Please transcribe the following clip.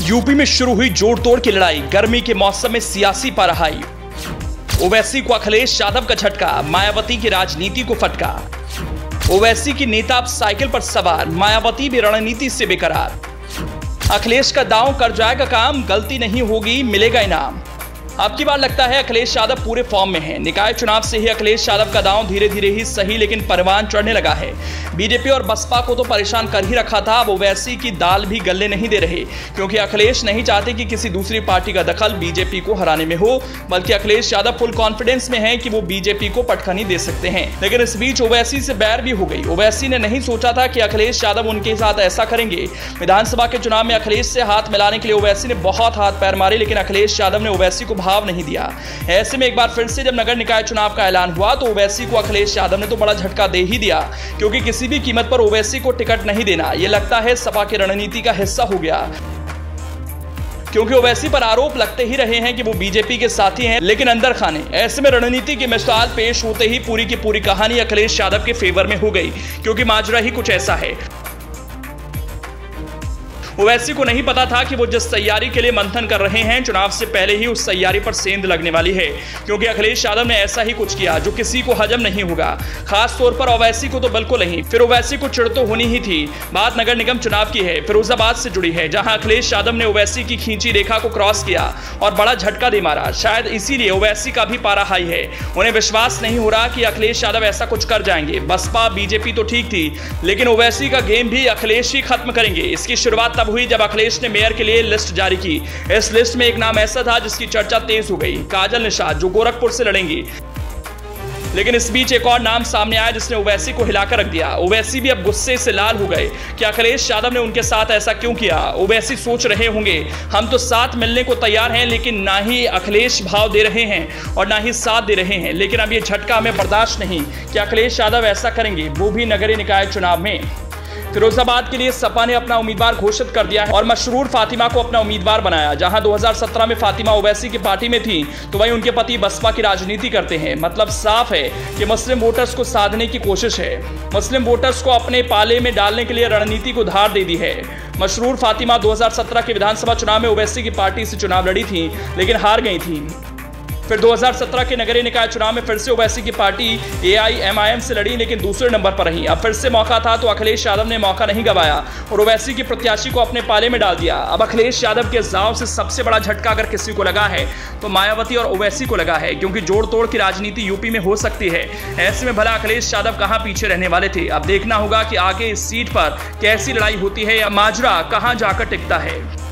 UP में शुरू हुई जोड़ तोड़ की लड़ाई, गर्मी के मौसम में सियासी पराहाई। ओवैसी को अखिलेश यादव का झटका, मायावती की राजनीति को फटका। ओवैसी की नेता अब साइकिल पर सवार, मायावती भी रणनीति से बेकरार। अखिलेश का दांव कर जाएगा काम, गलती नहीं होगी मिलेगा इनाम। अब की बार लगता है अखिलेश यादव पूरे फॉर्म में हैं। निकाय चुनाव से ही अखिलेश यादव का दांव धीरे धीरे ही सही लेकिन परवान चढ़ने लगा है। बीजेपी और बसपा को तो परेशान कर ही रखा था, अब ओवैसी की दाल भी गलने नहीं दे रहे, क्योंकि अखिलेश नहीं चाहते कि किसी दूसरी पार्टी का दखल बीजेपी को हराने में हो, बल्कि अखिलेश यादव फुल कॉन्फिडेंस में है कि वो बीजेपी को पटखनी दे सकते हैं। लेकिन इस बीच ओवैसी से बैर भी हो गई। ओवैसी ने नहीं सोचा था कि अखिलेश यादव उनके साथ ऐसा करेंगे। विधानसभा के चुनाव में अखिलेश से हाथ मिलाने के लिए ओवैसी ने बहुत हाथ पैर मारे, लेकिन अखिलेश यादव ने ओवैसी को भाव नहीं दिया। ऐसे में एक बार फिर से जब नगर निकाय चुनाव का ऐलान हुआ तो ओवैसी को अखिलेश यादव ने तो बड़ा झटका दे ही दिया, क्योंकि किसी भी कीमत पर ओवैसी को टिकट नहीं देना यह लगता है सपा की रणनीति का हिस्सा हो गया, क्योंकि ओवैसी पर आरोप लगते ही रहे हैं कि वो बीजेपी के साथी हैं लेकिन अंदर खाने। ऐसे में रणनीति की मिसाल पेश होते ही पूरी की पूरी कहानी अखिलेश यादव के फेवर में हो गई, क्योंकि माजरा ही कुछ ऐसा है। ओवैसी को नहीं पता था कि वो जिस तैयारी के लिए मंथन कर रहे हैं, चुनाव से पहले ही उस तैयारी पर सेंध लगने वाली है, क्योंकि अखिलेश यादव ने ऐसा ही कुछ किया जो किसी को हजम नहीं होगा, खास तौर पर ओवैसी को तो बिल्कुल नहीं। फिर ओवैसी को चिढ़ तो होनी ही थी। बात नगर निगम चुनाव की है, फिरोजाबाद से जुड़ी है, जहां अखिलेश यादव ने ओवैसी की खींची रेखा को क्रॉस किया और बड़ा झटका दे मारा। शायद इसीलिए ओवैसी का भी पारा हाई है। उन्हें विश्वास नहीं हो रहा कि अखिलेश यादव ऐसा कुछ कर जाएंगे। बसपा बीजेपी तो ठीक थी, लेकिन ओवैसी का गेम भी अखिलेश ही खत्म करेंगे। इसकी शुरुआत हुई जब अखिलेश ने मेयर के लिए लिस्ट जारी की। इस लिस्ट में एक नाम ऐसा था जिसकी चर्चा तेज हो गई, काजल निषाद, जो गोरखपुर से लड़ेंगी। लेकिन इस बीच एक और नाम सामने आया जिसने ओवैसी को हिलाकर रख दिया। ओवैसी भी अब गुस्से से लाल हो गए कि अखिलेश यादव ने उनके साथ ऐसा क्यों किया। ओवैसी सोच रहे होंगे हम तो साथ मिलने को तैयार हैं, लेकिन ना ही अखिलेश भाव दे रहे हैं और ना ही साथ दे रहे हैं। लेकिन अब ये झटका हमें बर्दाश्त नहीं कि अखिलेश यादव ऐसा करेंगे, वो भी नगरीय निकाय चुनाव में। फिरोजाबाद के लिए सपा ने अपना उम्मीदवार घोषित कर दिया है और मशरूर फातिमा को अपना उम्मीदवार बनाया। जहां 2017 में फातिमा ओवैसी की पार्टी में थी, तो वहीं उनके पति बसपा की राजनीति करते हैं। मतलब साफ है कि मुस्लिम वोटर्स को साधने की कोशिश है, मुस्लिम वोटर्स को अपने पाले में डालने के लिए रणनीति को धार दे दी है। मशरूर फातिमा 2017 के विधानसभा चुनाव में ओवैसी की पार्टी से चुनाव लड़ी थी, लेकिन हार गई थी। फिर 2017 के नगरीय निकाय चुनाव में फिर से ओवैसी की पार्टी AIMIM से लड़ी, लेकिन दूसरे नंबर पर रही। अब फिर से मौका था तो अखिलेश यादव ने मौका नहीं गंवाया और ओवैसी की प्रत्याशी को अपने पाले में डाल दिया। अब अखिलेश यादव के जाव से सबसे बड़ा झटका अगर किसी को लगा है तो मायावती और ओवैसी को लगा है, क्योंकि जोड़ तोड़ की राजनीति यूपी में हो सकती है। ऐसे में भला अखिलेश यादव कहां पीछे रहने वाले थे। अब देखना होगा कि आगे इस सीट पर कैसी लड़ाई होती है या माजरा कहां जाकर टिकता है।